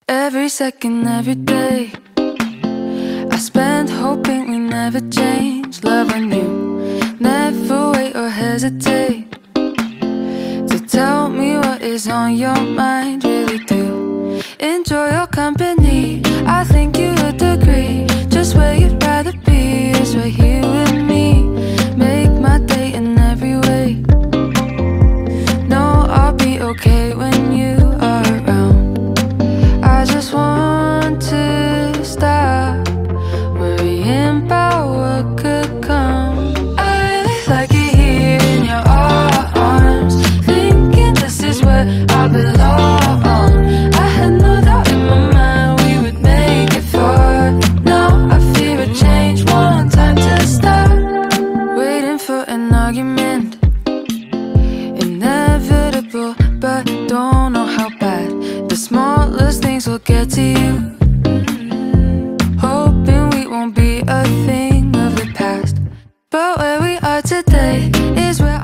Every second, every day, I spend hoping we never change. Love on you, never wait or hesitate to tell me what is on your mind. Really do enjoy your company. I think you would agree. Just where you'd rather be is right here with me. Make my day in every way. No, I'll be okay when you are around. I just want to stop worrying about what could come. I really like it here in your arms, thinking this is where I belong. I had no doubt in my mind we would make it far. Now I fear a change, one time to stop waiting for an argument. Inevitable, but don't know how bad the smallest things will get to you. Hoping we won't be a thing of the past, but where we are today is where